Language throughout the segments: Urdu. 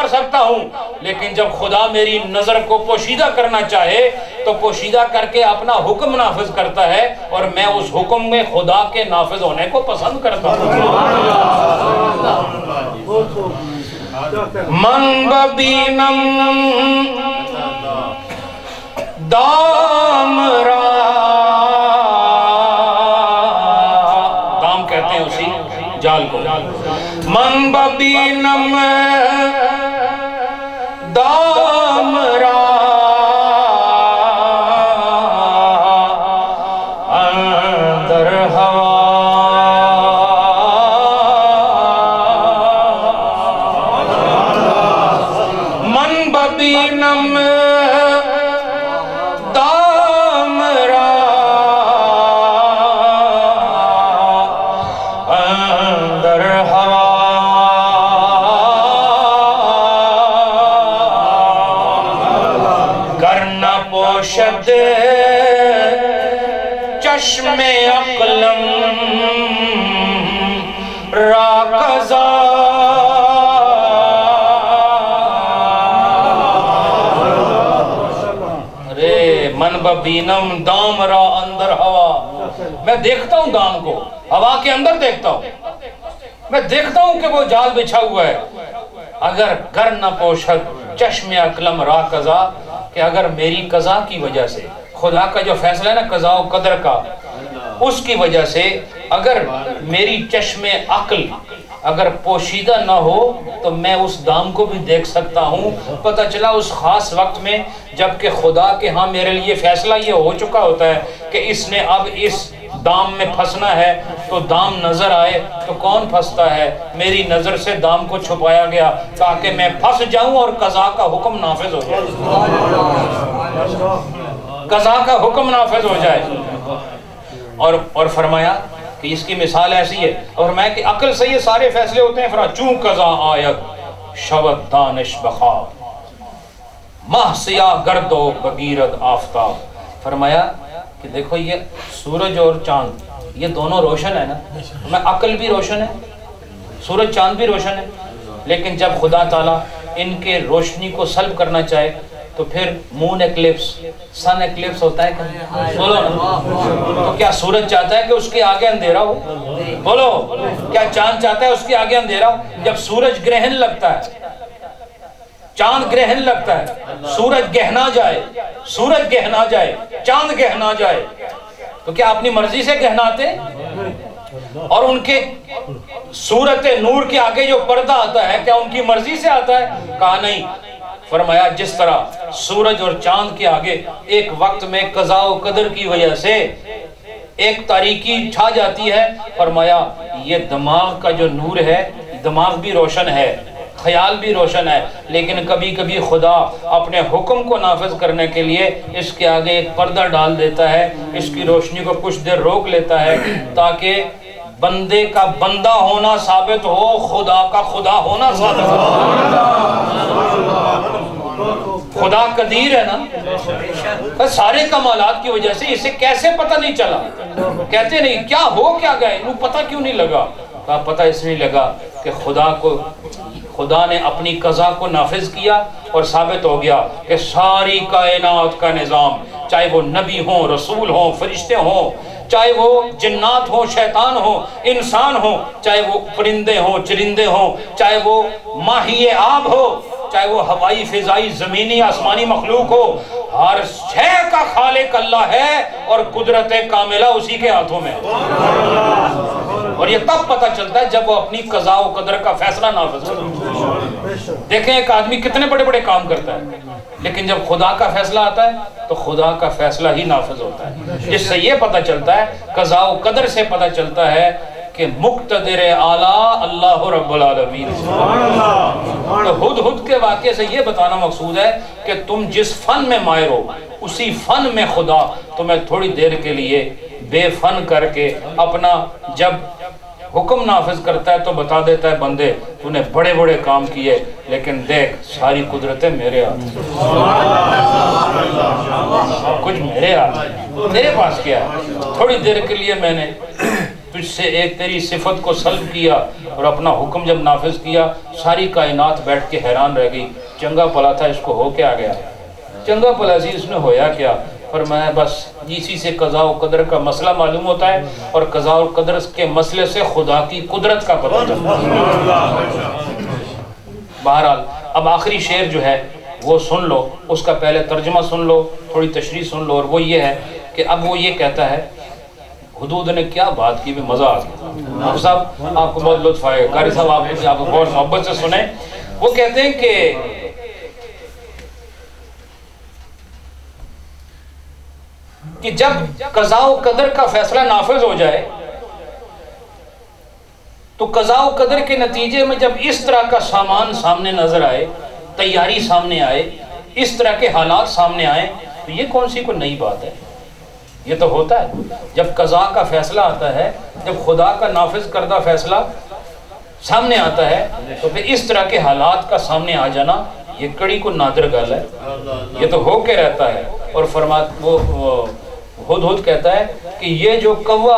سکتا ہوں، لیکن جب خدا میری نظر کو پوشیدہ کرنا چاہے تو پوشیدہ کر کے اپنا حکم نافذ کرتا ہے، اور میں اس حکم میں خدا کے نافذ ہونے کو پسند کرتا ہوں۔ من ببینم دام را، دام کہتے ہیں اسی جال کو، من ببینم دام را اندر ہوا، من ببینم دام را اندر ہوا، کرنا پوشد چشم عقلم را قضا، من ببینم دام را اندر ہوا، میں دیکھتا ہوں دام کو، ہوا کے اندر دیکھتا ہوں، میں دیکھتا ہوں کہ وہ جال بچھا ہوا ہے۔ اگر گر نہ پوشد چشم عقلم را قضا، کہ اگر میری قضا کی وجہ سے، خدا کا جو فیصلہ ہے نا قضا و قدر کا، اس کی وجہ سے اگر میری چشم عقل اگر پوشیدہ نہ ہو تو میں اس دام کو بھی دیکھ سکتا ہوں۔ پتہ چلا اس خاص وقت میں جبکہ خدا کے ہاں میرے لیے فیصلہ یہ ہو چکا ہوتا ہے کہ اس نے اب اس دام میں پھنسنا ہے، تو دام نظر آئے تو کون پھنستا ہے؟ میری نظر سے دام کو چھپایا گیا تاکہ میں پھنس جاؤں اور قضا کا حکم نافذ ہو جائے، قضا کا حکم نافذ ہو جائے۔ اور فرمایا کہ اس کی مثال ایسی ہے، اور میں کہ عقل سے یہ سارے فیصلے ہوتے ہیں، فرمایا چون قضا آید شود دانش بخواب، ماہ سیاہ گرد و بگیرد آفتاب۔ فرمایا کہ دیکھو یہ سورج اور چاند یہ دونوں روشن ہے نا، میں عقل بھی روشن ہے، سورج چاند بھی روشن ہے، لیکن جب خدا تعالیٰ ان کے روشنی کو سلب کرنا چاہے تو پھر مون ایکلپس، سن ایکلپس ہوتا ہے کہ بولو، تو کیا سورج چاہتا ہے کہ اس کے آگے اندھیرا ہو؟ بولو، کیا چاند چاہتا ہے اس کے آگے اندھیرا ہو؟ جب سورج گرہن لگتا ہے، چاند گرہن لگتا ہے، سورج گہنا جائے، سورج گہنا جائے، چاند گہنا جائے، تو کیا اپنی مرضی سے گہناتے؟ اور ان کے صورت نور کے آگے جو پردہ آتا ہے کیا ان کی مرضی سے آتا ہے؟ کہا نہیں۔ فرمایا جس طرح سورج اور چاند کے آگے ایک وقت میں قضاء و قدر کی وجہ سے ایک تاریکی چھا جاتی ہے، فرمایا یہ دماغ کا جو نور ہے، دماغ بھی روشن ہے، خیال بھی روشن ہے، لیکن کبھی کبھی خدا اپنے حکم کو نافذ کرنے کے لیے اس کے آگے ایک پردہ ڈال دیتا ہے، اس کی روشنی کو کچھ دیر روک لیتا ہے تاکہ بندے کا بندہ ہونا ثابت ہو، خدا کا خدا ہونا ثابت ہو۔ خدا قدیر ہے نا، سارے کمالات کی وجہ سے اسے کیسے پتہ نہیں چلا؟ کہتے نہیں کیا ہو کیا گئے، انہوں پتہ کیوں نہیں لگا؟ کہا پتہ اس لیے لگا کہ خدا نے اپنی قضا کو نافذ کیا اور ثابت ہو گیا کہ ساری کائنات کا نظام، چاہے وہ نبی ہوں، رسول ہوں، فرشتے ہوں، چاہے وہ جنات ہوں، شیطان ہوں، انسان ہوں، چاہے وہ پرندے ہوں، چرندے ہوں، چاہے وہ ماہی آب ہو، چاہے وہ ہوائی، فضائی، زمینی، آسمانی مخلوق ہو، ہر شے کا خالق اللہ ہے اور قدرت کاملہ اسی کے ہاتھوں میں۔ اور یہ تب پتہ چلتا ہے جب وہ اپنی قضاء و قدر کا فیصلہ نافذ کرتا ہے۔ دیکھیں ایک آدمی کتنے بڑے بڑے کام کرتا ہے، لیکن جب خدا کا فیصلہ آتا ہے تو خدا کا فیصلہ ہی نافذ ہوتا ہے، جس سے یہ پتہ چلتا ہے، قضاء و قدر سے پتہ چلتا ہے کہ مقتدر اعلیٰ اللہ رب العالمین۔ تو ہدہد کے واقعے سے یہ بتانا مقصود ہے کہ تم جس فن میں ماہر ہو اسی فن میں خدا تمہیں تھوڑی دیر کے لیے بے فن کر کے اپنا جب حکم نافذ کرتا ہے تو بتا دیتا ہے بندے تو نے بڑے بڑے کام کیے، لیکن دیکھ ساری قدرتیں میرے ہاتھ، کچھ میرے ہاتھ، تیرے پاس کیا ہے؟ تھوڑی دیر کے لیے میں نے تجھ سے ایک تیری صفت کو سلب کیا اور اپنا حکم جب نافذ کیا ساری کائنات بیٹھ کے حیران رہ گئی، چنگا پلا تھا، اس کو ہو کیا گیا؟ چنگا پلا سی اس نے ہویا کیا؟ فرمایا بس اسی سے قضاء و قدر کا مسئلہ معلوم ہوتا ہے، اور قضاء و قدر کے مسئلے سے خدا کی قدرت کا پتہ چلتا ہے۔ بہرحال اب آخری شعر جو ہے وہ سن لو، اس کا پہلے ترجمہ سن لو، تھوڑی تشریح سن لو، اور وہ یہ ہے کہ اب وہ یہ کہتا ہے، حدود نے کیا بات کی بھی مزہ آ گیا۔ آپ صاحب آپ کو بہت لطف آئے گا، قاری صاحب آپ کو بہت محبت سے سنیں۔ وہ کہتے ہیں کہ جب قضاء و قدر کا فیصلہ نافذ ہو جائے تو قضاء و قدر کے نتیجے میں جب اس طرح کا سامان سامنے نظر آئے، تیاری سامنے آئے، اس طرح کے حالات سامنے آئے، تو یہ کون سی کوئی نئی بات ہے؟ یہ تو ہوتا ہے جب قضاء کا فیصلہ آتا ہے، جب خدا کا نافذ کردہ فیصلہ سامنے آتا ہے، تو پھر اس طرح کے حالات کا سامنے آ جانا یہ کڑی کو نادر گل ہے، یہ تو ہو کے رہتا ہے۔ اور وہ ہدہد کہتا ہے کہ یہ جو کوا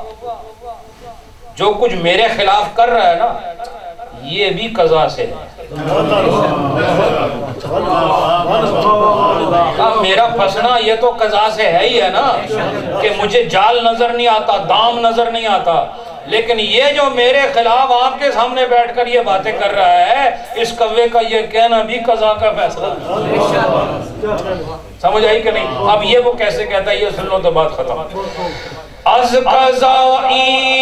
جو کچھ میرے خلاف کر رہا ہے نا، یہ بھی قضاء سے ہے۔ اب میرا پھنسنا یہ تو قضاء سے ہے ہی ہے نا، کہ مجھے جال نظر نہیں آتا، دام نظر نہیں آتا، لیکن یہ جو میرے خلاف آپ کے سامنے بیٹھ کر یہ باتیں کر رہا ہے، اس کوے کا یہ کہنا بھی قضاء کا فیصلہ ہے۔ سمجھ آئی کہ نہیں؟ اب یہ وہ کیسے کہتا ہے، یہ سن لو تو بات ختم۔ از قضائی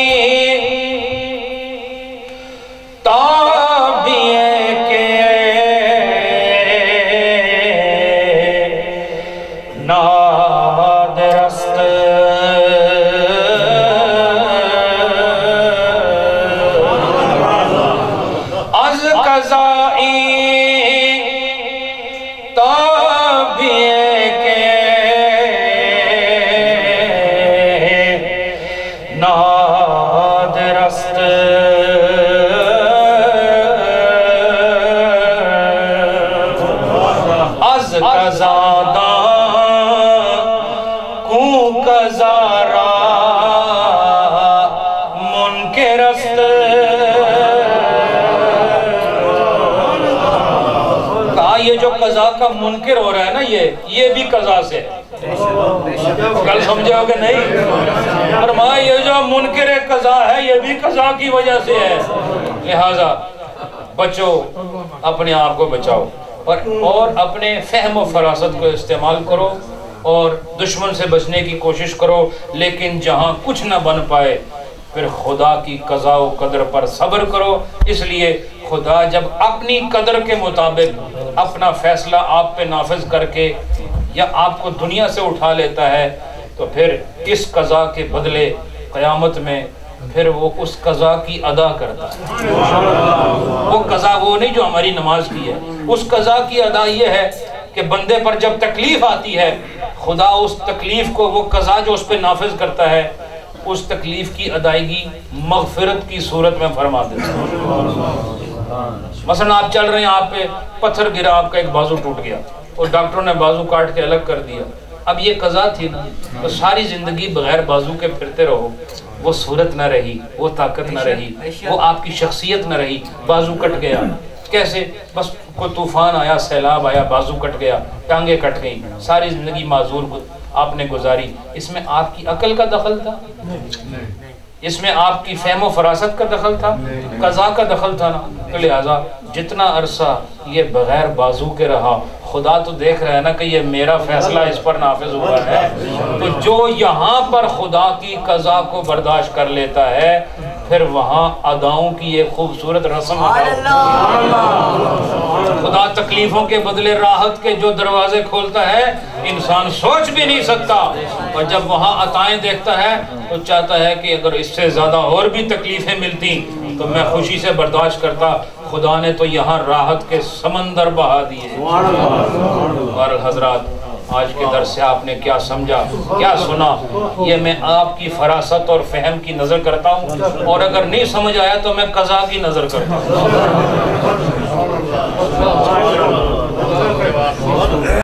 تابعے کے نادرست از قضائی تابعے کے نادرست از قضا داں کو قضا را منکرست۔ کہا یہ جو قضا کا منکر ہو رہا ہے نا، یہ بھی قضا سے ہے۔ کل سمجھے ہو کہ نہیں؟ فرمایا یہ جو منکر قضا ہے یہ بھی قضا کی وجہ سے ہے، لہذا بچو، اپنے آپ کو بچاؤ، اور اپنے فہم و فراست کو استعمال کرو، اور دشمن سے بچنے کی کوشش کرو، لیکن جہاں کچھ نہ بن پائے پھر خدا کی قضاء و قدر پر صبر کرو۔ اس لیے خدا جب اپنی قدر کے مطابق اپنا فیصلہ آپ پہ نافذ کر کے یا آپ کو دنیا سے اٹھا لیتا ہے، تو پھر اس قضاء کے بدلے قیامت میں پھر وہ اس قضاء کی ادا کرتا ہے۔ وہ قضاء وہ نہیں جو ہماری نماز کی ہے، اس قضاء کی ادا یہ ہے کہ بندے پر جب تکلیف آتی ہے، خدا اس تکلیف کو، وہ قضاء جو اس پہ نافذ کرتا ہے، اس تکلیف کی ادائیگی مغفرت کی صورت میں فرما دیتا ہے۔ مثلا آپ چل رہے ہیں، آپ پہ پتھر گرا، آپ کا ایک بازو ٹوٹ گیا اور ڈاکٹروں نے بازو کاٹ کے الگ کر دیا۔ اب یہ قضا تھی نا، تو ساری زندگی بغیر بازو کے پھرتے رہو، وہ صورت نہ رہی، وہ طاقت نہ رہی، وہ آپ کی شخصیت نہ رہی، بازو کٹ گیا۔ کیسے؟ بس کوئی طوفان آیا، سیلاب آیا، بازو کٹ گیا، ٹانگیں کٹ گئیں، ساری زندگی معذور آپ نے گزاری۔ اس میں آپ کی عقل کا دخل تھا؟ اس میں آپ کی فہم و فراست کا دخل تھا؟ قضا کا دخل تھا نا؟ تو لہٰذا جتنا عرصہ یہ بغیر بازو کے رہا، خدا تو دیکھ رہا ہے نا کہ یہ میرا فیصلہ اس پر نافذ ہوا ہے، تو جو یہاں پر خدا کی قضا کو برداشت کر لیتا ہے، پھر وہاں اداؤں کی ایک خوبصورت رسم ہے۔ خدا تکلیفوں کے بدلے راحت کے جو دروازے کھولتا ہے، انسان سوچ بھی نہیں سکتا، اور جب وہاں عطائیں دیکھتا ہے تو چاہتا ہے کہ اگر اس سے زیادہ اور بھی تکلیفیں ملتی تو میں خوشی سے برداشت کرتا۔ خدا نے تو یہاں راحت کے سمندر بہا دیے۔ بہرحال حضرات، آج کے درس سے آپ نے کیا سمجھا، کیا سنا، یہ میں آپ کی فراست اور فہم کی نظر کرتا ہوں، اور اگر نہیں سمجھ آیا تو میں قضا کی نظر کرتا ہوں۔